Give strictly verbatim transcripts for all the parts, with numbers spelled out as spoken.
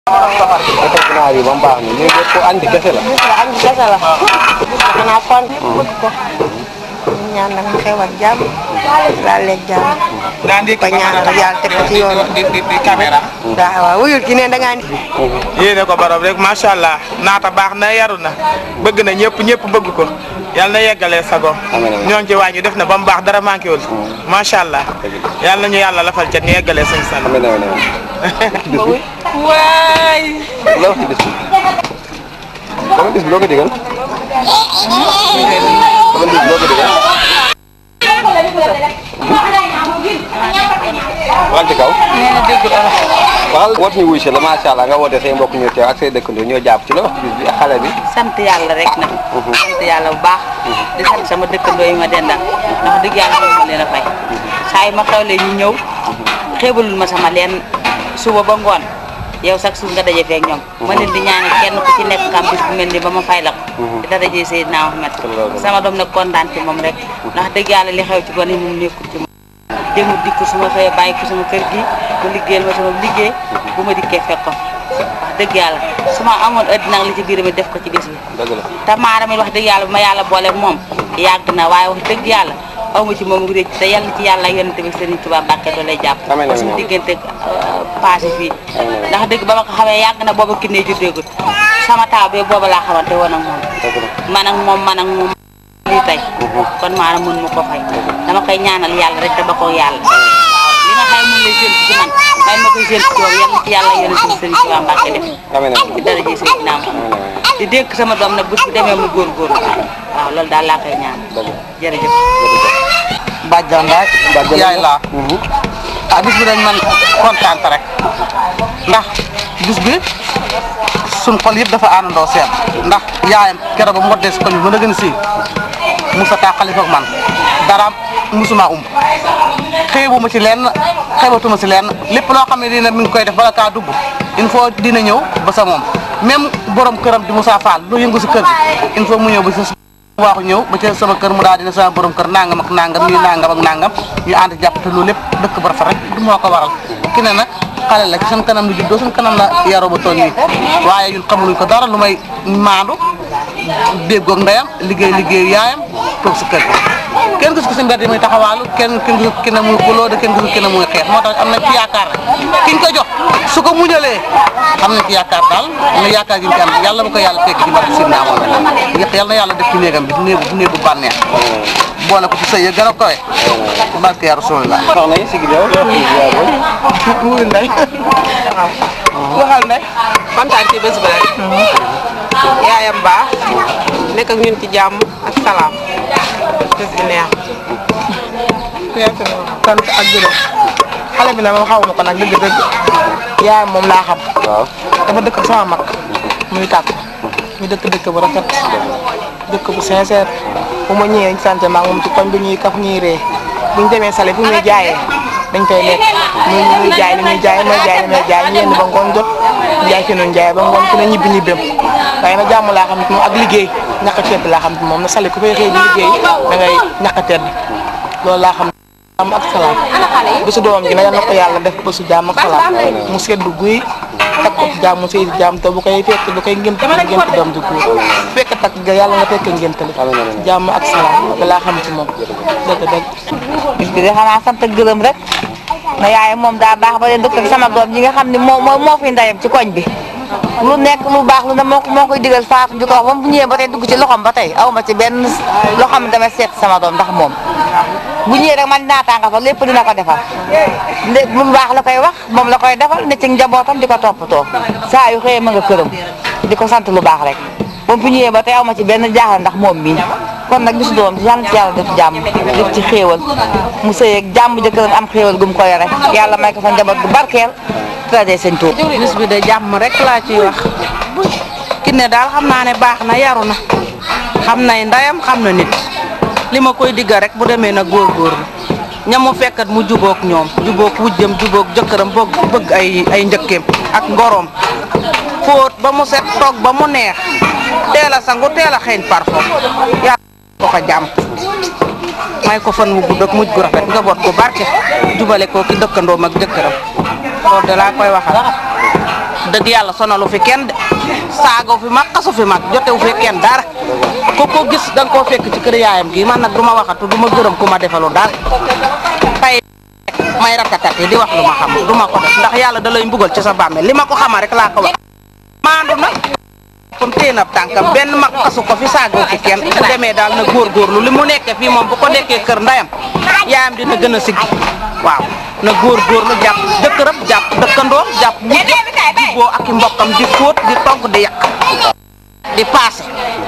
Defal ginaar yi ba mu baax ni lii lépp andi kese la. andi kese la. xanaa kon bëgg ko. ñaan nag mu xew ak jàmm. laa lekk jàmm. ko ñaanal yàlla teg ko ci yoon di di di caméra. waaw waaw wuyul ki ne da ngaa andi. yéene ko borom rek macha allah naata baax na yaru na bëgg na ñëpp ñëpp bëgg ko yàlla na yeggalee sago ñoo ngi ci wàññi def na ba mu baax dara manqué wul macha allah yàlla na ñu yàlla lafal ca ñu yeggalee suñu sal. waay. la wax ci bis bi. dama bis bi loo ko digal. dama bis bi loo ko digal. waxal ci kaw. nee na dégg dara. waxal woote ñu wuy si la macha allah nga woote say mbokk ñu teew ak say dëkkandoo ñoo jàpp ci la wax ci bis bi ak xale bi. sant yàlla rek nag. sant yàlla bu baax. di sant sama dëkkandoo yi ma dendal. ndax dëgg yàlla ma leen a fay. saa yi ma xewlee ñu ñëw. xeebalul ma sama leen suba ba ngoon. yow sax suuf nga daje feek ñoom. ma leen di ñaanal kenn ku ci nekk kam bis bu mel ni ba ma fay la ko. di daraje Seydina Muhammad sama doom nag kontaan ci moom rek. ndax dëgg yàlla li xew ci gone yi moom nekkul ci moom. demul dikk su ma xëyee bàyyi ko sama kër gi mu liggéeyal ma sama liggéey bu ma dikkee fekk ko wax dëgg yàlla su ma amoon ëdd nag li ci biir mi def ko ci bis bi. te maara mi wax dëgg yàlla bu ma yàlla boole moom yàgg na waaye wax dëgg yàlla aw ma ci moom récc te yàlla ci yàlla yonent bi Serigne Touba Mbacke doo lay jàpp parce que diggante passé fii ndax dëgg ba ma ko xamee yàgg na booba ki ne juddeegul sama taaw bi booba laa xamante woon ak moom man ak moom man ak moom lii tey kon maanaam mën ma ko fay dama koy ñaanal yàlla rek te ba ko yàlla li nga xam ne mun lay séntu ci man may ma koy séntu ci moom yàlla ci yàlla yonent bi Serigne Touba Mbacke def ci daraje Seydina Muhammad di dénk sama doom nag bés bu demee mu góorgóorlu waaw loolu daal laa koy ñaan jërëjëf Badiane Ndaye. Badiane yaay laa. ah bis bi dañ man kontaan rek ndax bis bi suñ xol yëpp dafa àndandoo seet ndax yaayam keroog ba mu woddee si koñ bi mën a gën a si Moussa Ka Khalifa ak man dara musuma um xeebu ma ci lenn xeebatuma si lenn lépp loo xam ne dina mi ngi koy def bala kaa dugg il faut dina ñëw ba sa moom même borom këram di Moussa Fall lu yëngu si kër gi il faut mu ñëw ba si waaxu ñëw ba ci sama kër mu daal dina sama borom kër nangam ak nangam ñuy nangam ak nangam ñu ànd jàpp te loolu lépp dëkk ba rafet rek du moo ko waral ki ne nag xale la ci seen kanam lu juddoo seen kanam la yaroo ba toll nii waaye ñun xamuluñ ko dara lu may maandu déggoog ndeyam liggéey liggéey yaayam toog si kër gi kenn gisu ko si mbedd yi muy taxawaalu kenn kenn gisu ki ne muy xuloo de kenn gisu ki ne muy xeex moo tax am nañ ci yaakaar rek kiñ ko jox su ko muñalee am nañ ci yaakaar daal am na yaakaar gi ñu ci am yàlla bu ko yàlla fekk ci barke Sidna Muhammad yàlla na yàlla def ci néegam bi néegu néegu bànneex boole ko ci sëy ya gën a kawe barke ya Rasulullah soxna yi si ginnaaw wuy nday waxal ne kontaan ci bés bi rek yaayam baax nekk ak ñun ci jàmm ak salaam bés bi neex sant ak gërëm xale bi nag moom xaw ma ko nag dëgg dëgg yaayam moom laa xam dafa dëkk sama mag muy tàkk ñu dëkk dëkk bu rafet dëkk bu sincère bu ma ñëwee ñu sant maa moom ci koñ bi ñuy kaf ñuy ree bu ñu demee sale fu ñuy jaayee dañ koy lekk muy muy jaay li muy jaay may jaay li may jaay ñu yenn ba ngoon jot ñu jaay fi noonu jaay ba ngoon ku ne ñibbi ñibbeem waaye nag jàmm laa xam ne moom ak liggéey ñàkk a tedd laa xam ne moom na sale ku fay xëy di liggéey da ngay ñàkk a tedd loolu laa xam jàmm ak salaam bésu doomam gi nag yal na ko yàlla def bésu jàmm ak salaam mu seddu guy takk ko ci jàmm mu sëy jàmm te bu koy fekk bu koy ngént ngént doom di góor bu fekk takk ga yàlla nga fekk ngéntali jàmm ak salaam loolu laa xam ci moom dëgg dëgg bis bi de xanaa sant ak gërëm rek na yaay moom daa baax ba leen dëkk ak sama doom yi nga xam ne moo moo moo fi ndayam ci koñ bi lu nekk lu baax lu ne moo ko moo koy digal faatu di ko wax ba mu ñëwee ba tey dugg ci loxoom ba tey aw ma ci benn loo xam ne damay seet sama doom ndax moom bu ñëwee rek man dinaa tànga fa lépp dina ko defal lépp lu baax la koy wax moom la koy defal ne ci njabootam di ko toppatoo saa yu xëyee ma nga këram di ko sant lu baax rek ba mu fi ñëwee ba tey aw ma ci benn jaaxal ndax moom mii kon nag bisu doom yàlla na ci yàlla def jàmm def ci xéewal mu sëy ak jàmm jëkkëram am xéewal gu mu ko yore yàlla may ko fa njaboot gu barkeel traité seen tuur. bis bi de jàmm rek laa ciy wax ki ne daal xam naa ne baax na yaru na xam nay ndayam xam na nit li ma koy digga rek bu demee na góorgóorlu ña mu fekkat mu jubóog ñoom jubóog wujjam jubóog jëkkëram boog bëgg ay ay njëkkeem ak ngoroom fóot ba mu set toog ba mu neex teel a sangu teel a xeeñ parfum yàlla ko ko jàmm may ko fan wu gudd ak mujj gu rafet njaboot ko barke jubale ko ki dëkkandoom ak jëkkëram loolu de laa koy waxal dëgg yàlla sonalu fi kenn de saagoo fi mag xasu fi mag jotewu fi kenn dara ku ko gis da nga koo fekk ci kër yaayam gi man nag du ma waxatu du ma gërëm ku ma defalu dara tey may ratatati di wax lu ma xam du ma ko def ndax yàlla da lay mbugal ci sa bàmmeel li ma ko xama rek laa ko wax maandu na comme téen ab tànkam benn mag xasu ko fi saagoo fi kenn bu demee daal na góorgóorlu li mu nekkee fii moom bu ko nekkee kër ndayam yaayam dina gën a siggi waaw na góorgóorlu jàpp jëkkëram jàpp dëkkandoom jàpp ñëpp di boo ak i mbokkam di fóot di togg di yàq di paase.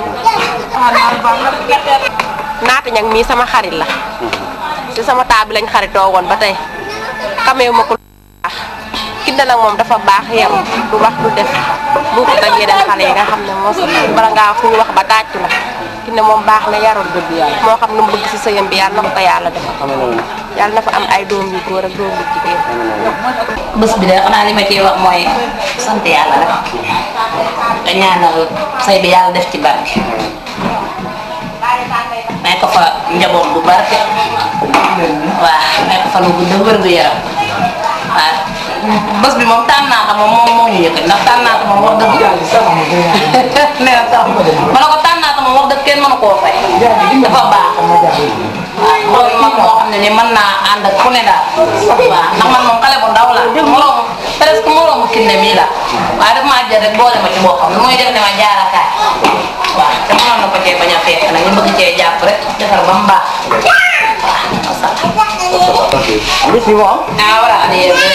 naata ñag mii sama xarit la ci sama taabi lañ xaritoo woon ba tey xamee ma ko baax Kiné nag moom dafa baax yam du wax du def bu ko tagee den xale yi nga xam ne mos bala ngaa fu wax ba tàcc la Kiné moom baax na yarul dëgg yàlla moo xam lu mu bëgg si sëyam bi yàlla na ko ko yàlla def yàlla na fa am ay doom yu góor ak doom yu jigéen. bés bi de xanaa li ma ciy wax mooy sant yàlla rek te ñaanal say bi yàlla def ci barke may ko fa njaboot bu barke waaw may ko fa lu gudd wér gu yaram waaw bés bi moom tànn naa ko moom moom moo ñu yëkkati ndax tànn naa ko moom wax dëgg nee na tax ma ne ko tànn naa ko moom wax dëgg kenn mënu koo fay dafa baax waaw loolu mag moo xam ne ni mën naa ànd ak ku ne daal waaw ndax man moom xale bu ndaw la moroomu presque moroomu Kiné mii la waaye daf maa jël rek boole ma ci boo xam ne muy def ne ma jaarakaay waaw te mënoon na ko cee bañ a fekk nag ñu bëgg cee jàpp rek defar ba mu baax waaw bis bi moom ah war a andi yéen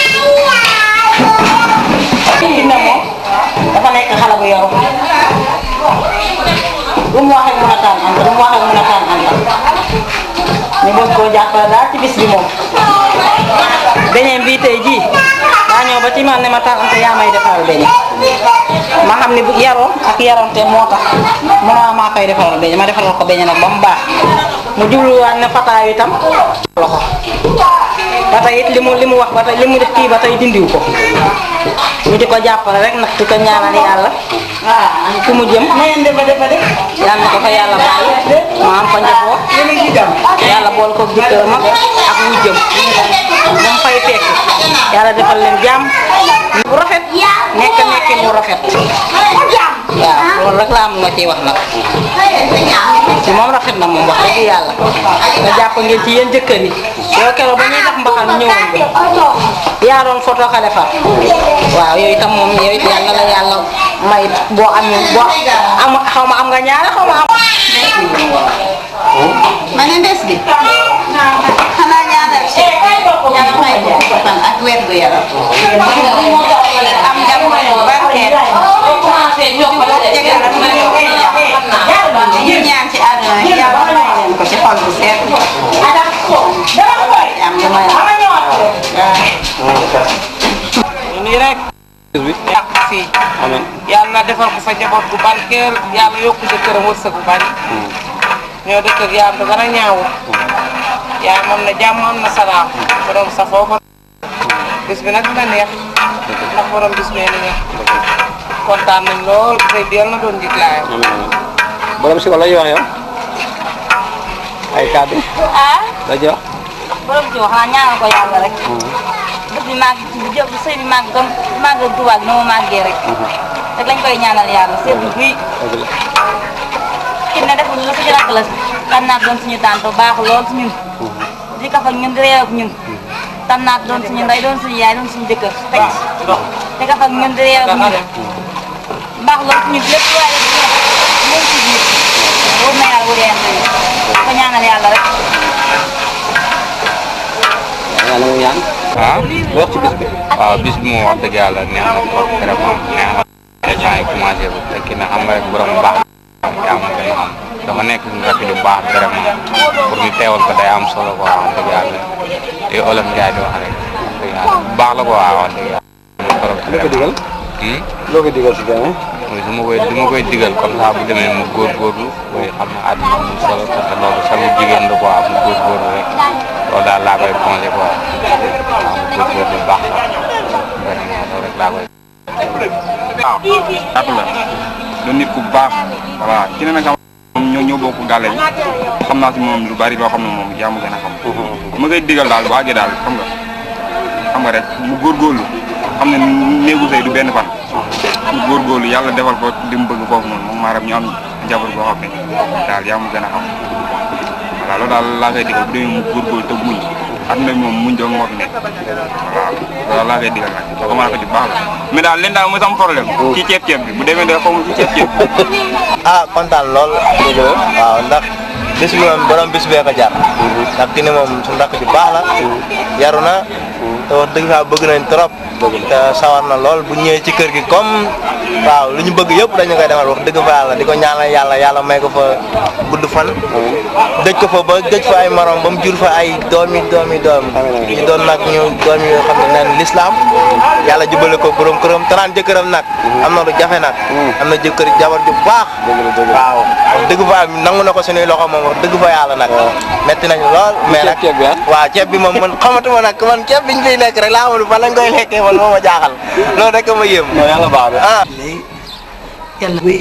Kiné moom dafa nekk xale bu yoru lu mu wax ak mën a taan ànd lu mu wax ak mën a taan ànd ñu bëgg koo jàppale daal ci bis bi moom beñeem bii tey jii daa ñëw ba ci man ne ma taan ante yaa may defaral beñe ma xam ne bu yaroo ak yaronte moo tax mën a maa koy defaral beñe ma defaral ko beñe nag ba mu baax mu jubluwaat ne fataayu itam loxo ba tey it li mu li mu wax ba tey li mu def kii ba tey dindiw ko ñu di ko jàppale rek nag di ko ñaanal yàlla ah fi mu jëm yàlla na ko fa yàlla bàyyi ma am fa njaboot yàlla bool ko jëkkëram ak wu jëm moom fay fekk yàlla defal leen jàmm bu rafet nekk nekkin mu rafet waaw loolu rek laa am ma ciy wax nag ci moom rafet na moom wax dëgg yàlla nga jàpp ngeen ci yéen jëkkër yi yow keroog ba ñuy tax mbaxal ñëwoon bi yaa doon photo xale far waaw yooyu itam moom yooyu it yàlla la yàlla may boo amee boo am xaw ma am nga ñaare xaw ma am. ma ne ndes bi xanaa ñaanal ci yàlla may ko fan ak wér gu yaram am jàmm bu barkeel ñu ñaan ci àdduna yàlla may leen ko ci xol bu seet am lu may nii rek yàq fii yàlla na defal ko fa njaboot bu barkeel yàlla yokku jëkkëram wërsëg bu bari ñoo dëkk ak yaam da dara ñaawu yaay moom na jàmm am na salaam borom safoo ko bis bi nag dina neex ndax borom bis bee ni neex kontaan nañ lool tey bi yàlla na doon njëkk laayam borom si wala yoon yow ay kàddu ah la jox borom ci wax naa ñaanal ko yàlla rek dëgg bi màgg ci jëf sëy bi màgg gam màgg tubaab bi na mu màggee rek rek lañ koy ñaanal yàlla seetlu buy Kiné deful la suñu rakk la tànnaat doon suñu tànto baax lool si ñun di kaf ak ñun di réew ak ñun tànnaat doon suñu ndey doon suñu yaay doon suñu jëkkër teg di kaf ak ñun di réew ak ñun baax lool si ñun lépp waaye moom si biir wóor na yàlla wóor ko ñaanal yàlla rek yàlla mu ñaan ah wax ci bis bi waaw bis bi moom wax dëgg yàlla neex na trop vraiment neex na émission yi commencé bu te Kiné xam nga rek borom baax yaa ma gën a xam dafa nekk suñu rakk ju baax vraiment pour ñu teewal ko day am solo quoi wax dëgg yàlla te olof Ndiaye di wax rek wax dëgg yàlla bu baax la quoi wax dëgg yàlla loo ko digal loo ko digal si gane du ma koy du ma koy digal comme ça bu demee mu góorgóorlu mooy xam ne àdduna mu solo te loolu sagu jigéen la quoi mu góorgóorlu rek loolu daal laa koy conseillé quoi waaw mu góorgóorlu bu baax sax vraiment loolu rek laa koy. waaw yaatu la du nit ku baax voilà Kiné nag moom ñoo ñoo bokk gàlle yi xam naa si moom lu bari loo xam ne moom yaa ma gën a xam ma koy digal daal bu àggee daal xam nga xam nga rek mu góorgóorlu xam ne néegu sëy du benn fan pour góorgóorlu yàlla defal ko li mu bëgg foofu noonu moom maanaam ñu am njaboot boo xam ne daal yaa ma gën a xam voilà loolu daal laa koy digal bu demee mu góorgóorlu te muñ àdduna bi moom muñ doog moo fi nekk voilà loolu laa koy digal nag soo ko mën a ko di baax la mais daal leen daal mooy sama problème ci ceeb ceeb bi bu demee de xaw ma ci ceeb ceeb bi ah kontaan lool dëgg la waaw ndax bis bi moom borom bis bee ko jar ndax ki ne moom suñu rakk ju baax la yaru na te wax dëgg fa bëgg nañ trop te sawar na lool bu ñëwee ci kër gi comme waaw lu ñu bëgg yëpp dañu koy defal wax dëgg fa yàlla di ko ñaanal yàlla yàlla may ko fa gudd fan dëj ko fa ba dëj fa ay morom ba mu jur fa ay doomi doomi doom ñu doon nag ñu doom yoo xam ne neen l'islam yàlla jubale ko borom këram te naan jëkkëram nag am na lu jafe nag am na jëkkër jabar ju baax waaw wax dëgg fa nangu na ko suñuy loxo moom wax dëgg fa yàlla nag metti nañu lool mais nag waaw ceeb bi moom man xamatuma nag man ceeb biñ fiy lekk rek laa xamul fan lañ koy lekkee man moo ma jaaxal loolu rek ma yéem yàlla baax na ah yàlla bi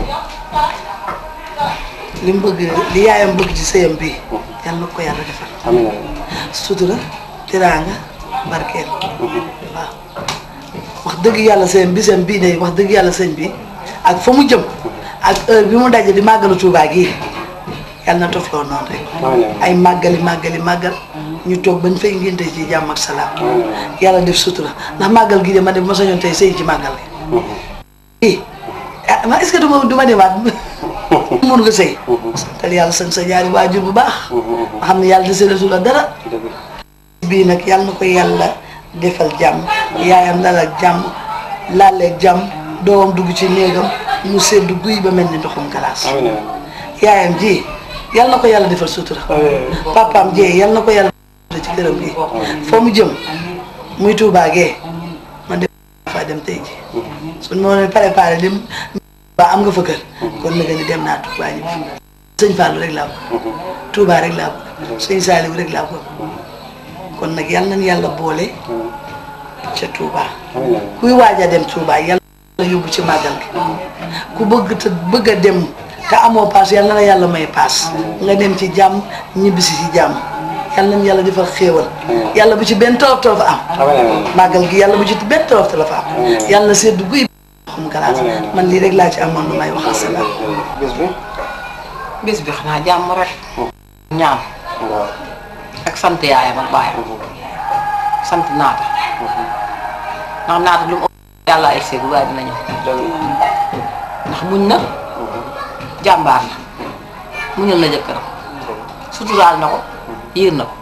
li mu bëgg li yaayam bëgg ci sëyam bi yàlla na ko yàlla defal sutura teraanga barkeel waaw wax dëgg yàlla sëyam bi sëyam bii ne wax dëgg yàlla sëñ bi ak fa mu jëm ak heure bi mu daje di màggalu Tuubaa gi yàlla na tofloo noonu rek ay màggali màggali màggal ñu toog bañ fay ngénte ci jàmm ak salaam yàlla def sutura ndax màggal gi de ma ne bu ma sañoon tey sëy ci màggal gi ah ma est-ce que duma du ma demaat mun nga sëy santal yàlla sant sa ñaari waajur bu baax ma xam ne yàlla deseelatu la dara bii nag yàlla na ko yàlla defal jàmm yaayam dal ak jàmm laaleeg jàmm doomam dugg ci néegam mu seddu guy ba mel ni ndoxum galaas yaayam ji yàlla na ko yàlla defal sutura papaam jee yàlla na ko yàlla ci këram gi foo mu jëm muy Tuubaa gee ma dem fa dem tey ji suñ moo ne préparé dem ba am nga fa kër kon nag ni dem naa Tuubaa ñi sëñ Fallou rek laa bëgg Tuubaa rek laa bëgg sëñ Saliou rek laa bëgg kon nag yàlla nañ yàlla boole ca Tuubaa kuy waaj a dem Tuubaa yàlla yóbbu ci màggal gi ku bëgg te bëgg a dem te amoo paas yàlla na la yàlla may paas nga dem ci jàmm ñibbisi ci jàmm yàlla nañ yàlla defal xéewal yàlla bu ci benn torof torof am màggal gi yàlla bu ci benn torof torof am yàlla na seddu guy xam galaas man lii rek laa ci amoon lu may wax asalaam bis bi bis bi xanaa jàmm rek ñaan ak sant yaayam ak baayam sant naata ndax naata lu mu yàlla ay seegu waaye dina ñëw ndax muñ na jàmbaar la muñal na jëkkëram suturaal na ko yéer na ko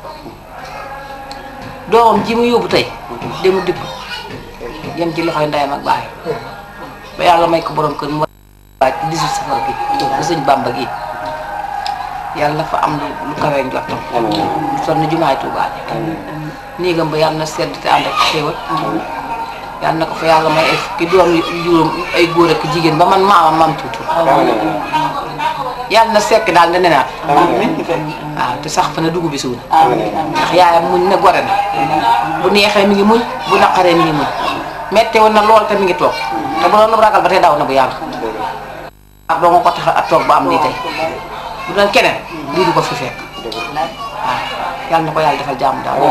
doomam ji mu yóbbu tey demu dikk yem ci loxoy ndeyam ak baayam ba yàlla may ko borom kër mu waaj dix-huit safar gi bu sëñ Bàmba gi yàlla fa am lu kawee njottam lu sol na jumaay Tuubaa néegam ba yàlla na sedd te ànd ak xéewal yàlla na ko fa yàlla may ay fukki doom juróom ay góor ak jigéen ba man maamam maam tuuti yàlla na sekk daal nga nenaat waaw te sax fa na dugub bi suuna ndax yaayam muñ na gore na bu neexee mi ngi muñ bu naqaree mi ngi muñ mette woon na lool te mi ngi toog te bu doon ragal ba tey daw na bu yàlla ak doo nga ko tax ak toog ba am nii tey bu doon keneen lii du ko fi fekk waaw yàlla na ko yàlla defal jàmm daal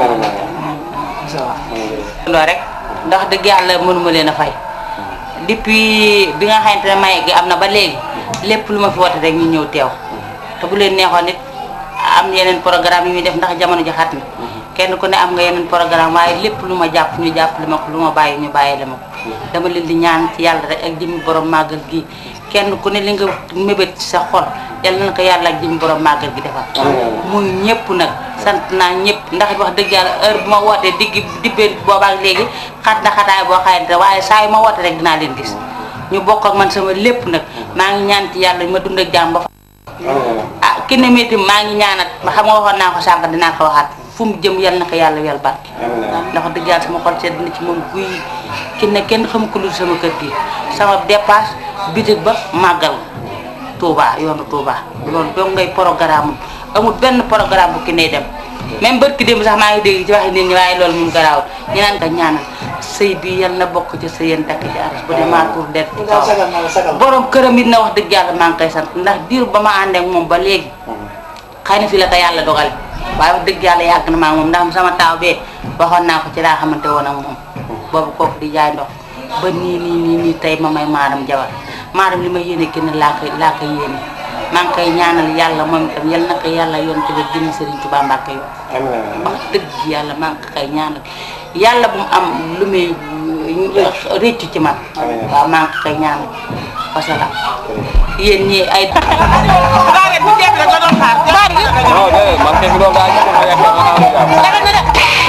loolu rek ndax dëgg yàlla mënuma leen a fay depuis bi nga xamante ne may gi am na ba léegi lépp lu ma fi woote rek ñu ñëw teew te bu leen neexoon nit am yeneen programme yi muy def ndax jamono ji xat na kenn ku ne am nga yeneen programme waaye lépp lu ma jàpp ñu jàpp li ma ko lu ma bàyyi ñu bàyyi la ma ko dama leen di ñaan ci yàlla rek ak jëmmi borom màggal gi kenn ku ne li nga mébét ci sa xol yàlla na ko yàlla ak jëmmi borom màggal gi defal muy ñëpp nag sant naa ñëpp ndax wax dëgg yàlla heure bu ma wootee digg dibbee boobaak léegi xat na xataay boo xamante waaye saa yu ma woote rek dinaa leen gis ñu bokk ak man sama lépp nag maa ngi ñaan ci yàlla ma dund ak jàmm ba fa ah ki ne métti maa ngi ñaanat ma xam nga waxoon naa ko sànq dinaa ko waxaat fu mu jëm yal na ko yàlla wel barke ndax wax dëgg yàlla sama xol sedd na ci moom guy ki ne kenn xam ko lu sama kër gi sama dépasse bitig ba màggal Touba yoonu Touba loolu dong ngay programme amul benn programme bu ki ne dem même barki démb sax maa ngi dégg ci waxi nit ñi waaye loolu moom garaawul ñu naan ko ñaanal sëy bi yal na bokk ci sa yéen dakk ci aras bu dee maa tur det borom këram it na wax dëgg yàlla maa ngi koy sant ndax diir ba ma ànd ak moom ba léegi xëy na fi la ko yàlla dogal waaye wax dëgg yàlla yàgg na maa moom ndax sama taaw bee waxoon naa ko ci laa xamante woon ak moom boobu kooku di jaay ndox ba nii nii nii nii tey ma may maaram jabar maaram li ma yéene kenn laa koy laa koy yéene maa ngi koy ñaanal yàlla moom itam yal na ko yàlla yoon ci biir jëmm Serigne Touba Mbacke yo wax dëgg yàlla maa ngi koy ñaanal yàlla bu mu am lu muy réccu ci man waaw maa ngi koy ñaanal wasalaam yéen ñii ay baare bu jeex rek la doon xaar baare non de man kay doon daa ñu ko yaakaar na am dara na de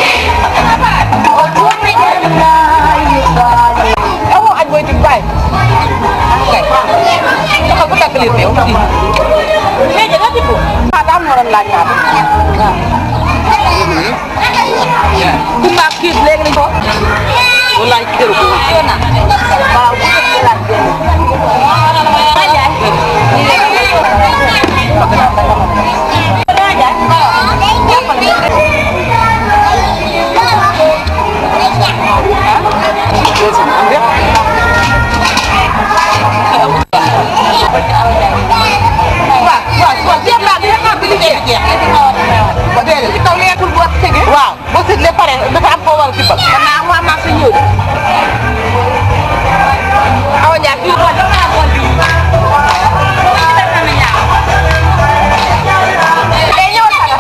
amoo añ mooy tim baay kay dafa ko takk leen yow fii léegi nga di ko ah daa ma waroon laaj naa waaw ku mbaa kii léegi nañ ko wallaay këru ko waaw bu ko laaj waaw boo seetlee pare dafa am koo war a tibbal. gannaaw waa maa sa ñëw de. awa ñaar kii xool dafa am xool bi. day ñëwal xanaa.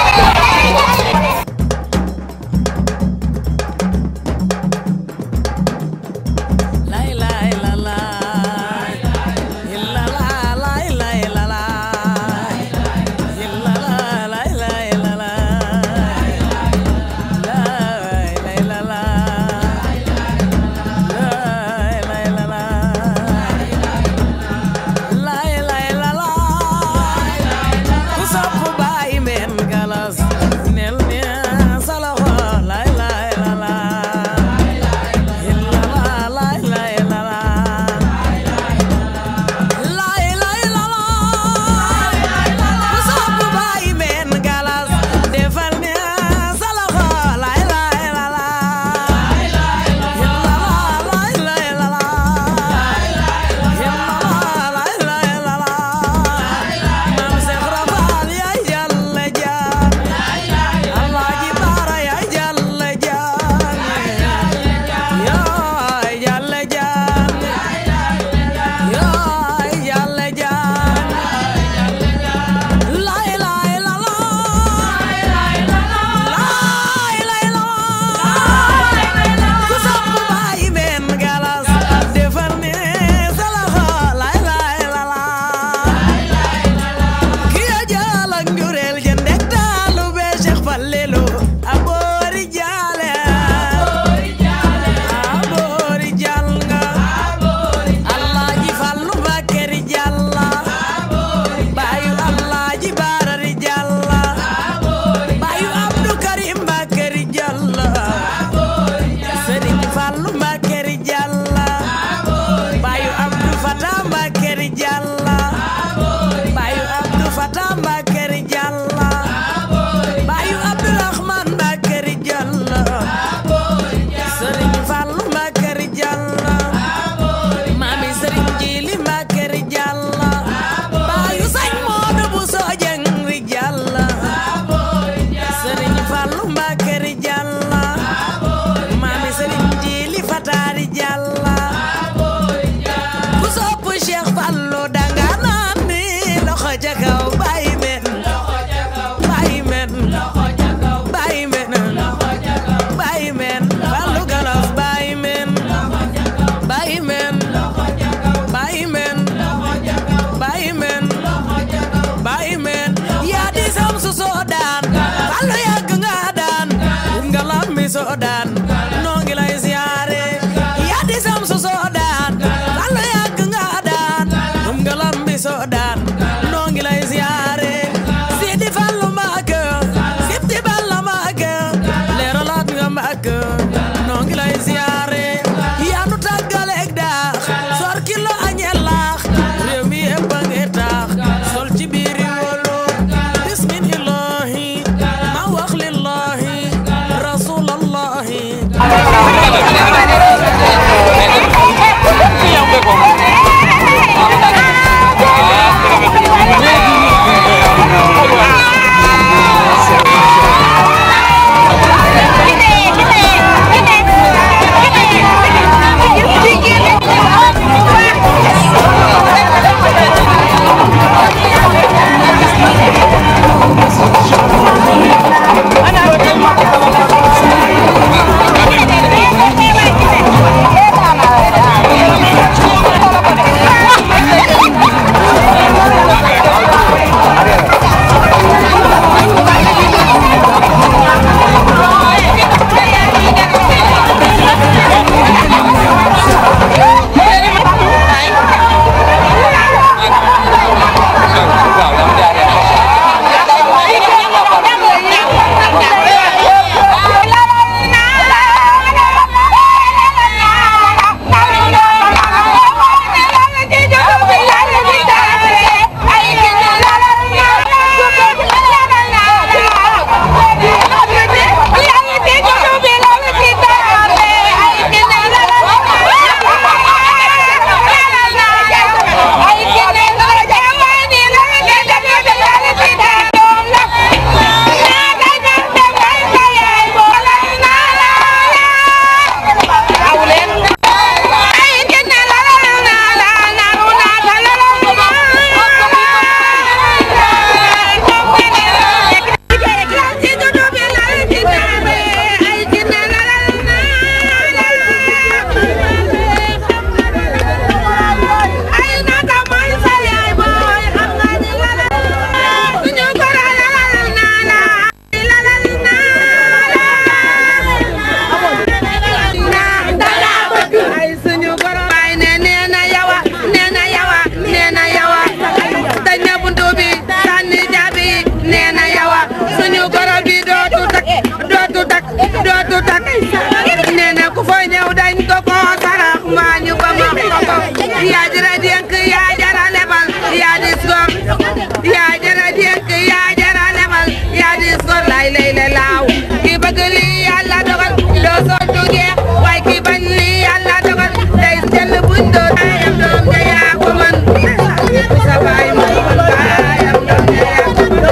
Sodan noo ngi lay ziyaare yaa di sam su Sodan Fallu yàgg nga daan um nga lambi Sodan noo ngi lay ziyaare Sidi Fallu Mbàkke Sibti Balla Mbàkke leeralaat nga Mbàkke noo ngi lay ziyaare yaa nu tàggaleeg daax sor kilo añel laax réew mi yëpp a ngi taax sol ci biiri wolo bismillahi ma wax lillahi rasulallahi Kita, kita, kita, kita, kita, kita, du tak nee na ku fay ñëw dañ ko ko sarax mbaa ñu ko mox ko ko yaa jara dénk yaa jara lebal yaa dis gor yaa jara dénk yaa jara lebal yaa dis gor lay lay la laaw ki bëgg li yàlla dogal doo soo duggee waaye ki bañ li yàlla dogal day jël buñ doo ayam doom ja yaa ko mën sa baay ma ayam doom ja yaa ko mën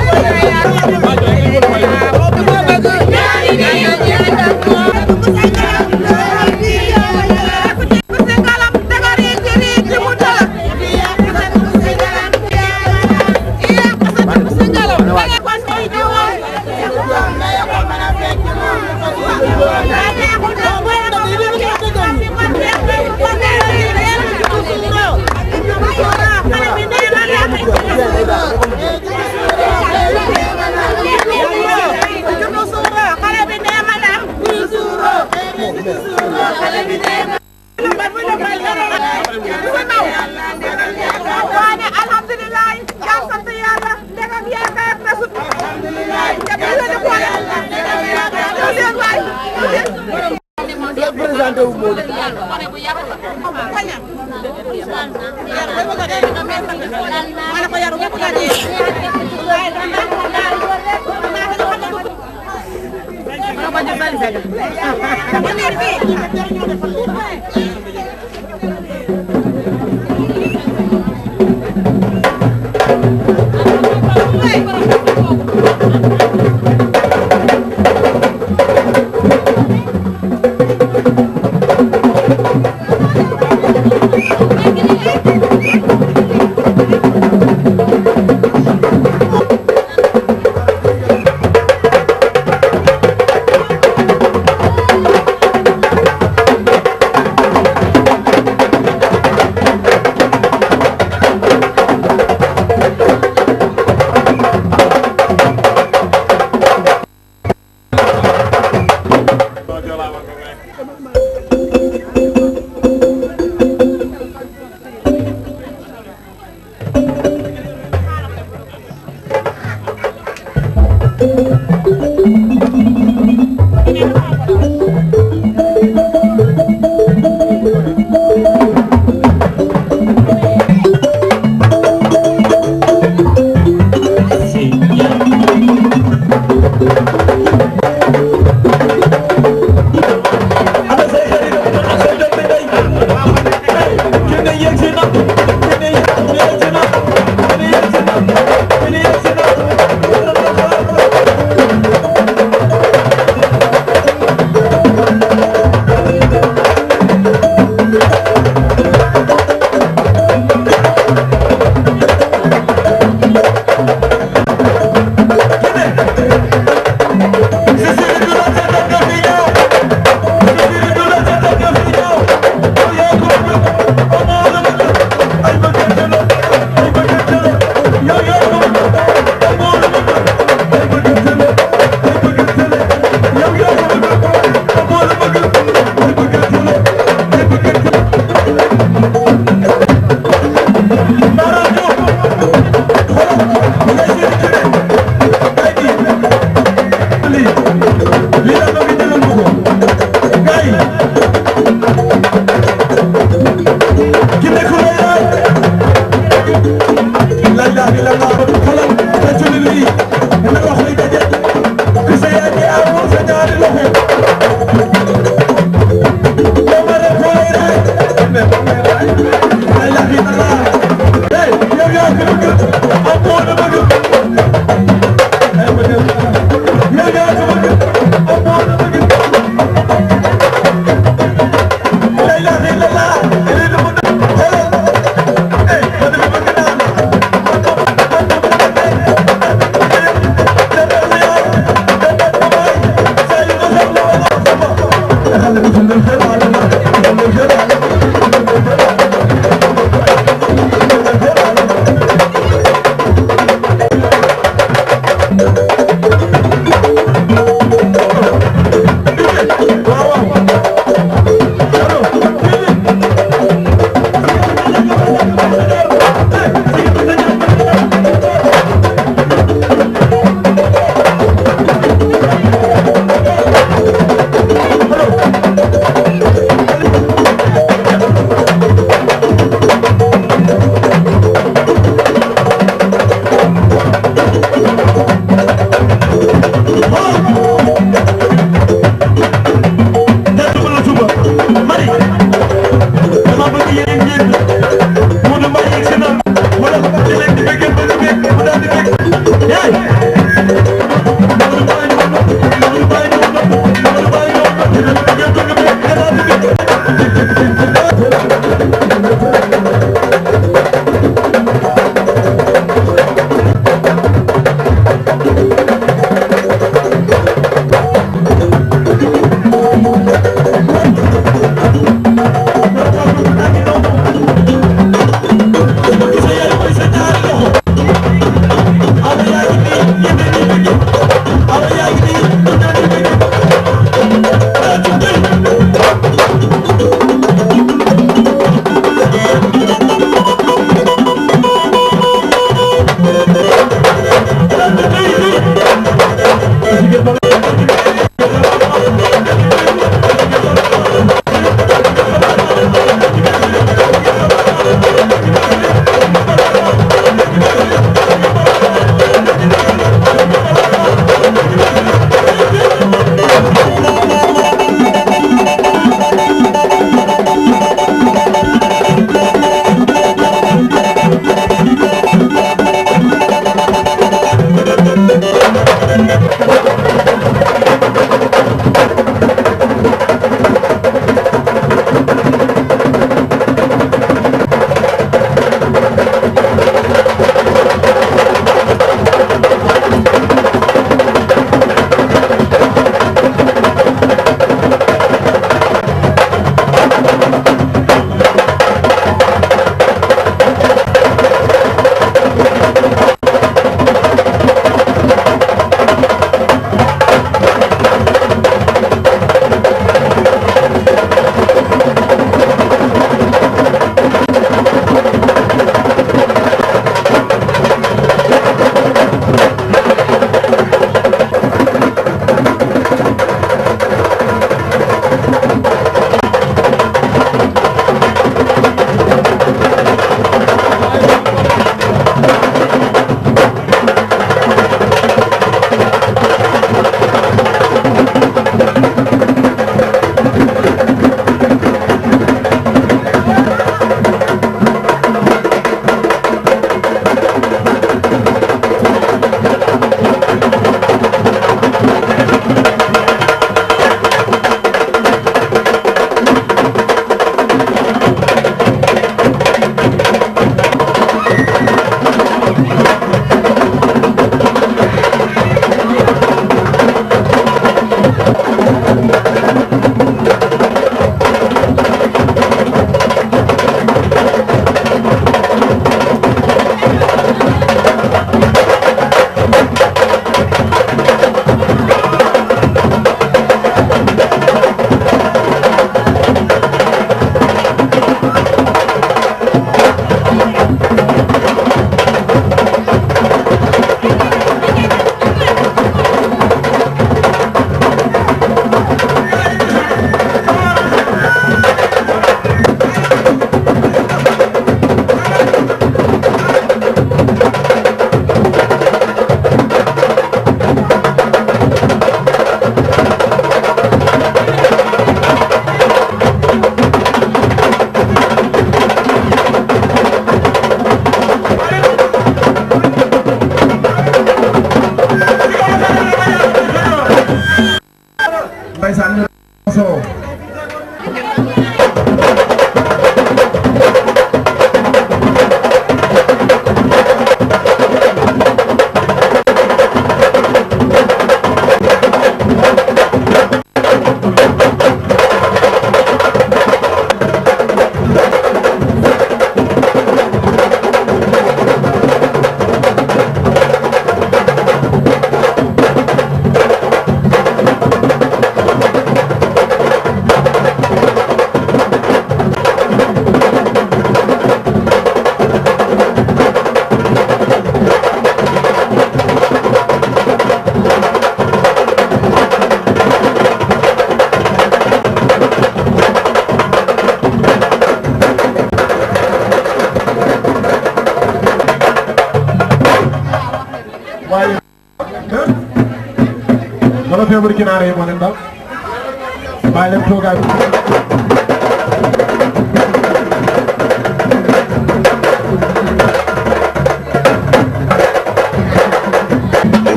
wala feebar ginaar yi moo leen dal bàyyi leen toogaay bi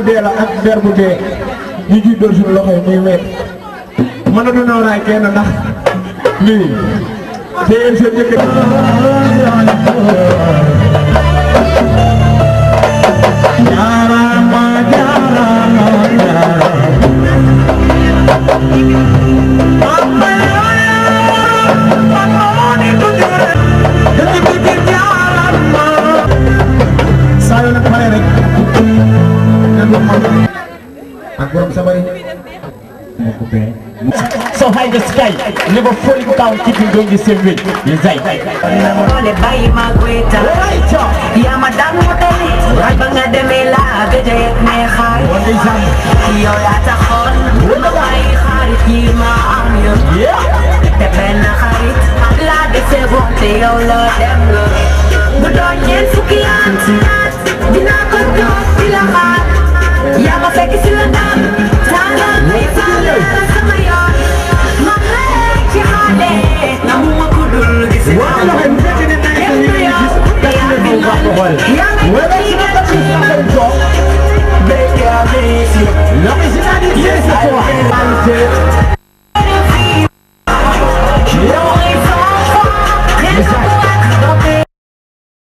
dee la ak der bu dee ñu ji doon suñu loxo yi muy wet mën na dunoo raay kenn ndax lii te yéen seen njëkk jaarama jaarama saa yoo nag pare rek ak borom sabari so high the sky, never falling down, keeping going the same way. Yes, I. Ole bayi magweta, ya madam modeli, rabanga de mela, geje ek me khai. Yo ya takhon, bayi kharit yima amyo. Te pena kharit, la de se vonte yo lo dem lo. Budonyen fukian, dina ko do sila khat. Ya ma feki sila dam, tangan mi fala sama yo. Mamle chihade, namu